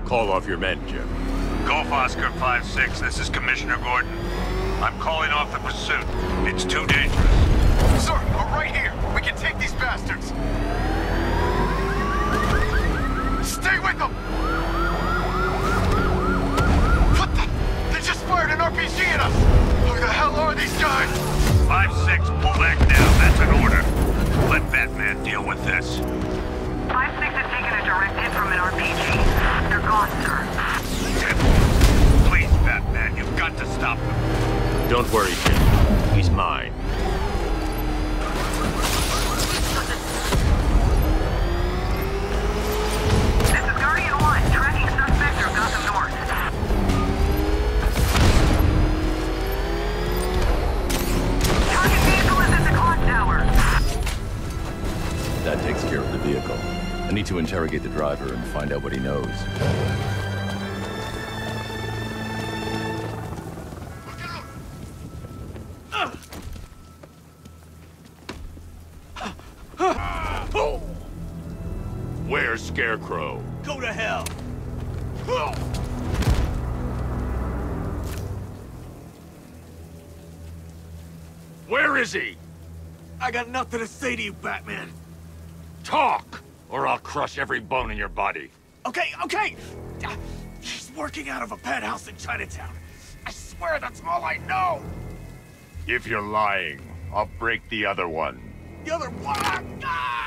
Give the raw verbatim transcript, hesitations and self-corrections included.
Call off your men, Jim. Golf Oscar five six, this is Commissioner Gordon. I'm calling off the pursuit. It's too dangerous. Sir, we're right here. We can take these bastards. Stay with them! What the? They just fired an R P G at us! Who the hell are these guys? five six, pull back down. That's an order. Let Batman deal with this. five six has taken a direct hit from an R P G. They're gone, sir. Please, Batman, you've got to stop them. Don't worry, Jim. He's mine. This is Guardian one, tracking suspect through Gotham North. Target vehicle is at the clock tower. That takes care of the vehicle. I need to interrogate the driver and find out what he knows. Where's Scarecrow? Go to hell! Where is he? I got nothing to say to you, Batman. Talk, or I'll crush every bone in your body. Okay, okay! Uh, He's working out of a penthouse in Chinatown. I swear that's all I know! If you're lying, I'll break the other one. The other one! Ah!